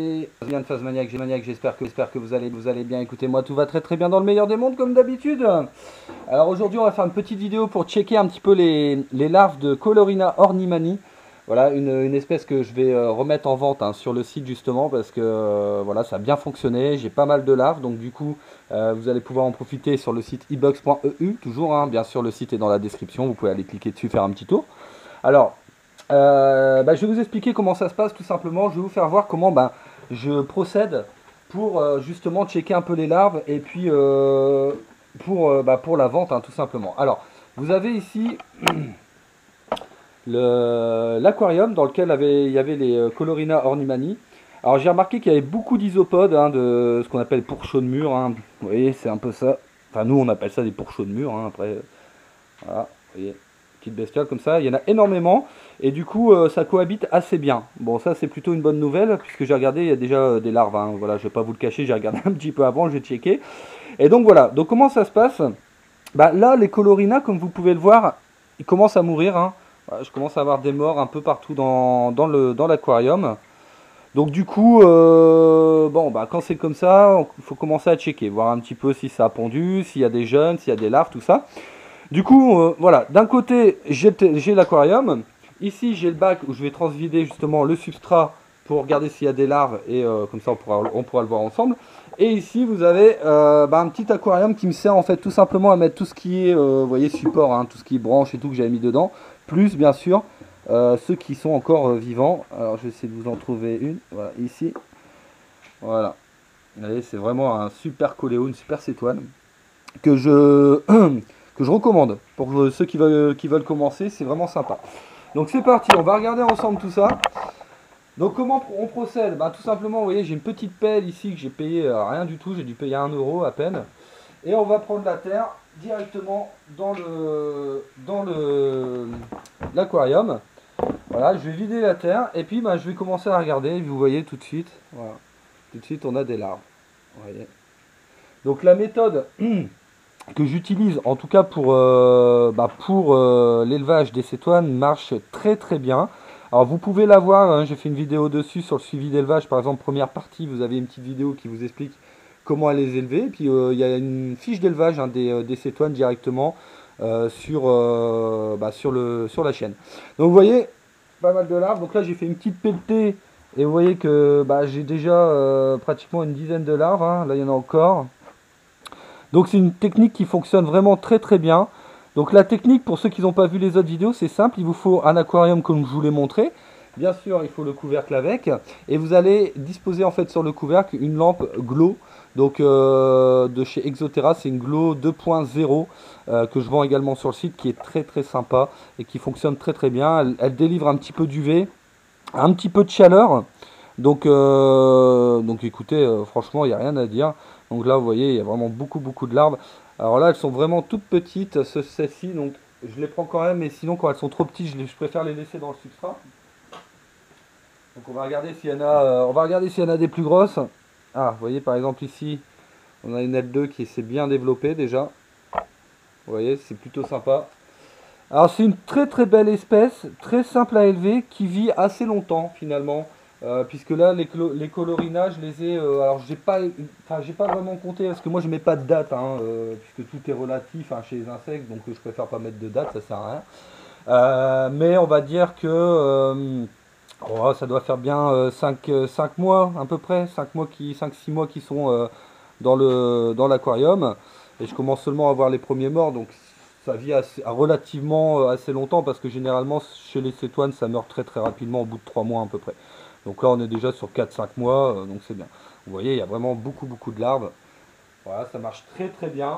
Bien de Phasmaniac, j'espère que vous allez bien. Écoutez, moi tout va très bien dans le meilleur des mondes comme d'habitude. Alors aujourd'hui on va faire une petite vidéo pour checker un petit peu les larves de Colorina ornimani. Voilà, une espèce que je vais remettre en vente sur le site justement parce que voilà, ça a bien fonctionné. J'ai pas mal de larves, donc du coup vous allez pouvoir en profiter sur le site ebox.eu. Toujours, bien sûr le site est dans la description, vous pouvez aller cliquer dessus, faire un petit tour. Alors, je vais vous expliquer comment ça se passe tout simplement. Je vais vous faire voir comment je procède pour justement checker un peu les larves et puis pour la vente tout simplement. Alors, vous avez ici l'aquarium dans lequel il y avait les Colorina ornimani. Alors j'ai remarqué qu'il y avait beaucoup d'isopodes, de ce qu'on appelle pourchauds de mur. Vous voyez, c'est un peu ça. Enfin, nous on appelle ça des pourchauds de mur. Après, voilà, vous voyez, petite bestiole comme ça. Il y en a énormément et du coup ça cohabite assez bien. Bon, ça c'est plutôt une bonne nouvelle puisque j'ai regardé, il y a déjà des larves. Voilà, je vais pas vous le cacher, j'ai regardé un petit peu avant, j'ai checké. Et donc voilà. Donc comment ça se passe? Là, les Colorina, comme vous pouvez le voir, ils commencent à mourir. Je commence à avoir des morts un peu partout dans l'aquarium. Donc du coup, quand c'est comme ça, il faut commencer à checker, voir un petit peu si ça a pondu, s'il y a des jeunes, s'il y a des larves, tout ça. Du coup, voilà, d'un côté, j'ai l'aquarium. Ici, j'ai le bac où je vais transvider justement le substrat pour regarder s'il y a des larves et comme ça on pourra le voir ensemble. Et ici, vous avez un petit aquarium qui me sert en fait tout simplement à mettre tout ce qui est, vous voyez, support, tout ce qui est branche et tout que j'avais mis dedans, plus bien sûr ceux qui sont encore vivants. Alors, je vais essayer de vous en trouver une. Voilà, ici. Voilà. Vous voyez, c'est vraiment un super coléo, une super cétoine que je recommande pour ceux qui veulent commencer. C'est vraiment sympa. Donc c'est parti, on va regarder ensemble tout ça. Donc comment on procède? Tout simplement, vous voyez, j'ai une petite pelle ici que j'ai payé rien du tout, j'ai dû payer 1 € à peine. Et on va prendre la terre directement dans l'aquarium. Voilà, je vais vider la terre et puis je vais commencer à regarder. Vous voyez tout de suite, voilà, tout de suite on a des larves. Vous voyez. Donc la méthode que j'utilise en tout cas pour l'élevage des cétoines marche très bien. Alors vous pouvez la voir, j'ai fait une vidéo dessus sur le suivi d'élevage, par exemple première partie, vous avez une petite vidéo qui vous explique comment les élever. Et puis il y a une fiche d'élevage des cétoines directement sur la chaîne. Donc vous voyez, pas mal de larves. Donc là j'ai fait une petite pelletée et vous voyez que j'ai déjà pratiquement une dizaine de larves. Là il y en a encore. Donc c'est une technique qui fonctionne vraiment très bien. Donc la technique, pour ceux qui n'ont pas vu les autres vidéos, c'est simple. Il vous faut un aquarium comme je vous l'ai montré. Bien sûr, il faut le couvercle avec. Et vous allez disposer en fait sur le couvercle une lampe Glow. Donc de chez Exotera, c'est une Glow 2.0 que je vends également sur le site, qui est très sympa et qui fonctionne très bien. Elle délivre un petit peu d'UV, un petit peu de chaleur. Donc écoutez, franchement, il n'y a rien à dire. Donc là, vous voyez, il y a vraiment beaucoup de larves. Alors là, elles sont vraiment toutes petites, celles-ci. Donc je les prends quand même, mais sinon, quand elles sont trop petites, je préfère les laisser dans le substrat. Donc on va regarder s'il y en a, des plus grosses. Vous voyez, par exemple ici, on a une L2 qui s'est bien développée déjà. Vous voyez, c'est plutôt sympa. Alors c'est une très belle espèce, très simple à élever, qui vit assez longtemps finalement. Puisque là les Colorina je les ai alors j'ai pas vraiment compté parce que moi je mets pas de date puisque tout est relatif chez les insectes, donc je préfère pas mettre de date, ça sert à rien. Mais on va dire que ça doit faire bien 5 mois à peu près, 5-6 mois qui sont dans l'aquarium, et je commence seulement à voir les premiers morts, donc ça vit relativement assez longtemps, parce que généralement chez les cétoines ça meurt très rapidement au bout de 3 mois à peu près. Donc là on est déjà sur 4-5 mois, donc c'est bien. Vous voyez, il y a vraiment beaucoup de larves. Voilà, ça marche très bien.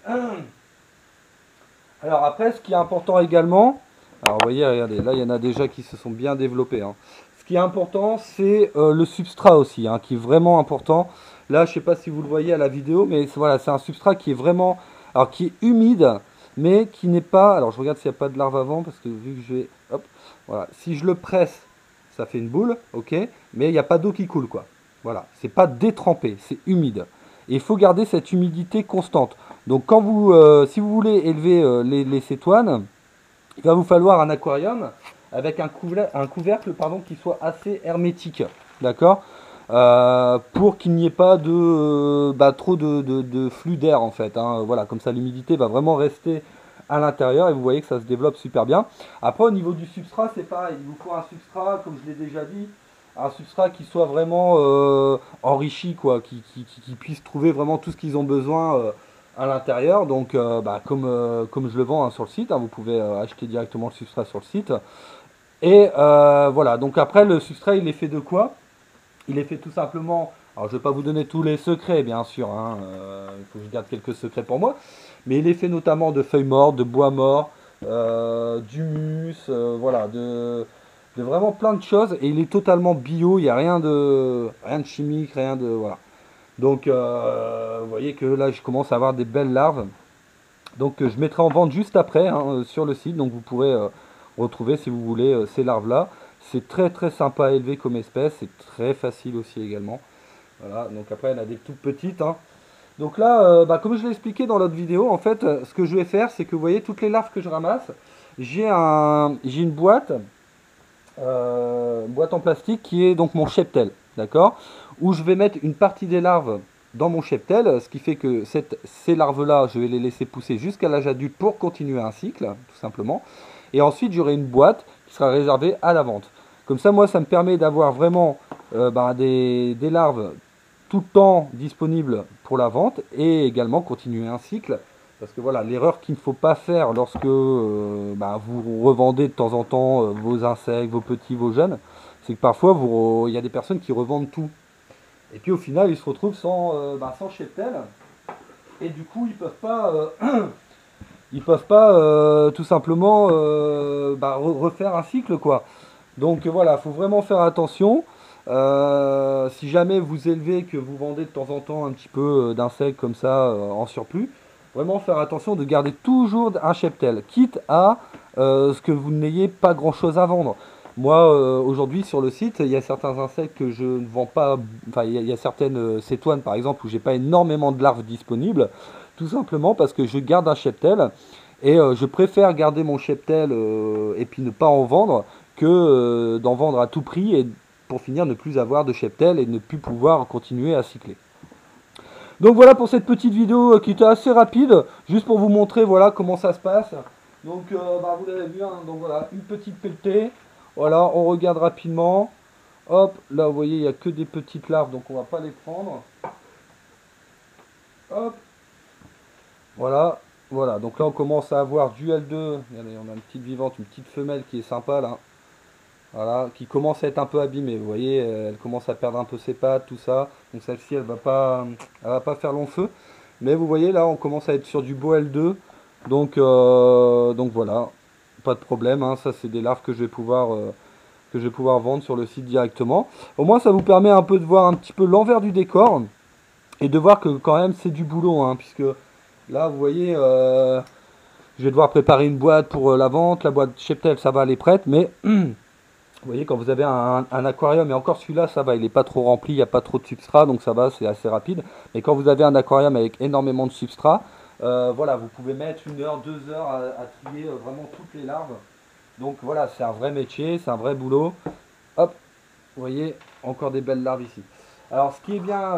Alors après, ce qui est important également, alors vous voyez, regardez, là il y en a déjà qui se sont bien développés. Ce qui est important, c'est le substrat aussi, qui est vraiment important. Là, je ne sais pas si vous le voyez à la vidéo, mais voilà, c'est un substrat qui est vraiment, alors qui est humide, mais qui n'est pas, alors je regarde s'il n'y a pas de larves avant, parce que vu que je vais, hop, voilà, si je le presse, ça fait une boule, ok, mais il n'y a pas d'eau qui coule, quoi. Voilà, c'est pas détrempé, c'est humide. Et il faut garder cette humidité constante. Donc quand si vous voulez élever les cétoines, il va vous falloir un aquarium avec un couvercle qui soit assez hermétique, d'accord. pour qu'il n'y ait pas de trop de flux d'air en fait, hein. Voilà, comme ça l'humidité va vraiment rester à l'intérieur et vous voyez que ça se développe super bien. Après au niveau du substrat c'est pareil, il vous faut un substrat, comme je l'ai déjà dit, un substrat qui soit vraiment enrichi, quoi, qui puisse trouver vraiment tout ce qu'ils ont besoin à l'intérieur. Donc comme je le vends, hein, sur le site, hein, vous pouvez acheter directement le substrat sur le site. Et voilà, donc après le substrat il est fait de quoi? Il est fait tout simplement, alors je ne vais pas vous donner tous les secrets bien sûr, hein, il faut que je garde quelques secrets pour moi, mais il est fait notamment de feuilles mortes, de bois mort, d'humus, voilà, de vraiment plein de choses, et il est totalement bio, il n'y a rien de chimique, rien de... Voilà. Donc vous voyez que là je commence à avoir des belles larves, donc je mettrai en vente juste après, hein, sur le site, donc vous pourrez retrouver si vous voulez ces larves là. C'est très très sympa à élever comme espèce, c'est très facile aussi également. Voilà, donc après il y en a des toutes petites, hein. Donc là, comme je l'ai expliqué dans l'autre vidéo, en fait, ce que je vais faire, c'est que vous voyez toutes les larves que je ramasse, j'ai une boîte en plastique qui est donc mon cheptel, d'accord, où je vais mettre une partie des larves dans mon cheptel, ce qui fait que ces larves-là, je vais les laisser pousser jusqu'à l'âge adulte pour continuer un cycle, tout simplement. Et ensuite, j'aurai une boîte qui sera réservée à la vente. Comme ça, moi, ça me permet d'avoir vraiment des larves tout le temps disponibles pour la vente et également continuer un cycle. Parce que voilà, l'erreur qu'il ne faut pas faire lorsque vous revendez de temps en temps vos insectes, vos petits, vos jeunes, c'est que parfois il y a des personnes qui revendent tout. Et puis au final, ils se retrouvent sans cheptel. Et du coup, ils peuvent pas tout simplement refaire un cycle, quoi. Donc voilà, il faut vraiment faire attention. Si jamais vous élevez, que vous vendez de temps en temps un petit peu d'insectes comme ça en surplus, vraiment faire attention de garder toujours un cheptel, quitte à ce que vous n'ayez pas grand chose à vendre. Moi aujourd'hui sur le site, il y a certains insectes que je ne vends pas, enfin il y a certaines cétoines par exemple où j'ai pas énormément de larves disponibles, tout simplement parce que je garde un cheptel et je préfère garder mon cheptel et puis ne pas en vendre que d'en vendre à tout prix et pour finir ne plus avoir de cheptel et ne plus pouvoir continuer à cycler. Donc voilà pour cette petite vidéo qui était assez rapide, juste pour vous montrer voilà comment ça se passe. Donc vous l'avez vu, hein, donc voilà, une petite pelletée. Voilà, on regarde rapidement. Hop, là vous voyez, il n'y a que des petites larves, donc on va pas les prendre. Hop, voilà, voilà, donc là on commence à avoir du L2. Regardez, on a une petite vivante, une petite femelle qui est sympa là. Voilà, qui commence à être un peu abîmée, vous voyez, elle commence à perdre un peu ses pattes, tout ça. Donc celle-ci, elle va pas faire long feu. Mais vous voyez, là, on commence à être sur du beau L2. Donc voilà, pas de problème, hein. Ça, c'est des larves que je vais pouvoir vendre sur le site directement. Au moins, ça vous permet un peu de voir un petit peu l'envers du décor. Et de voir que quand même, c'est du boulot, hein, puisque là, vous voyez... je vais devoir préparer une boîte pour la vente. La boîte cheptel, ça va, elle est prête, mais... Vous voyez, quand vous avez un aquarium, et encore celui-là, ça va, il n'est pas trop rempli, il n'y a pas trop de substrat, donc ça va, c'est assez rapide. Mais quand vous avez un aquarium avec énormément de substrat, voilà, vous pouvez mettre 1 heure, 2 heures à trier vraiment toutes les larves. Donc voilà, c'est un vrai métier, c'est un vrai boulot. Hop, vous voyez, encore des belles larves ici. Alors ce qui est bien,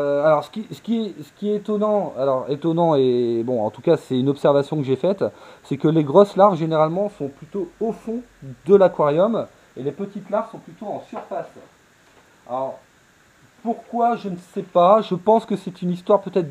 ce qui est étonnant, alors étonnant et bon, en tout cas c'est une observation que j'ai faite, c'est que les grosses larves généralement sont plutôt au fond de l'aquarium. Et les petites larves sont plutôt en surface. Alors, pourquoi, je ne sais pas. Je pense que c'est une histoire peut-être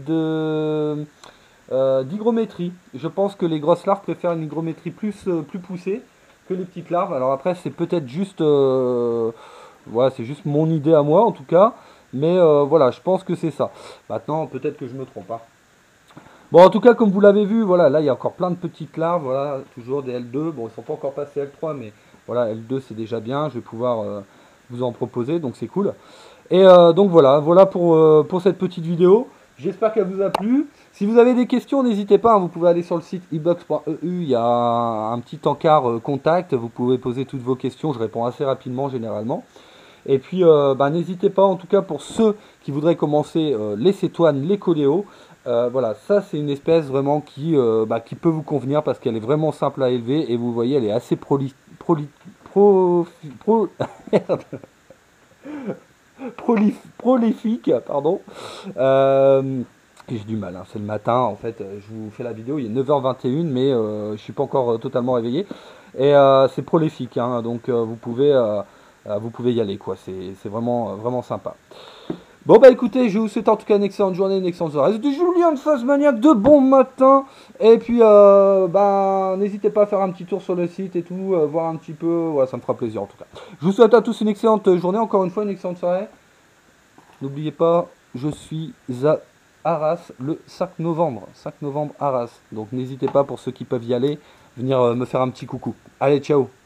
d'hygrométrie. Je pense que les grosses larves préfèrent une hygrométrie plus poussée que les petites larves. Alors après, c'est peut-être juste... voilà, c'est juste mon idée à moi, en tout cas. Mais voilà, je pense que c'est ça. Maintenant, peut-être que je me trompe, hein. Bon, en tout cas, comme vous l'avez vu, voilà, là, il y a encore plein de petites larves. Voilà, toujours des L2. Bon, ils ne sont pas encore passés L3, mais... Voilà, L2 c'est déjà bien, je vais pouvoir vous en proposer, donc c'est cool. Et donc voilà pour cette petite vidéo. J'espère qu'elle vous a plu. Si vous avez des questions, n'hésitez pas, hein, vous pouvez aller sur le site ebox.eu, il y a un petit encart contact, vous pouvez poser toutes vos questions, je réponds assez rapidement généralement. Et puis n'hésitez pas, en tout cas pour ceux qui voudraient commencer les cétoines, les coléos, voilà, ça c'est une espèce vraiment qui peut vous convenir parce qu'elle est vraiment simple à élever et vous voyez, elle est assez merde. prolifique, pardon. Et j'ai du mal, hein, c'est le matin, en fait, je vous fais la vidéo, il est 9h21, mais je suis pas encore totalement réveillé. Et c'est prolifique, hein, donc vous pouvez y aller, quoi. C'est vraiment, vraiment sympa. Bon bah écoutez, je vous souhaite en tout cas une excellente journée, une excellente soirée. C'était Julien de Phasmaniac, de bon matin. Et puis bah n'hésitez pas à faire un petit tour sur le site et tout, voir un petit peu, voilà, ça me fera plaisir en tout cas. Je vous souhaite à tous une excellente journée, encore une fois une excellente soirée. N'oubliez pas, je suis à Arras le 5 novembre. 5 novembre Arras. Donc n'hésitez pas pour ceux qui peuvent y aller, venir me faire un petit coucou. Allez, ciao.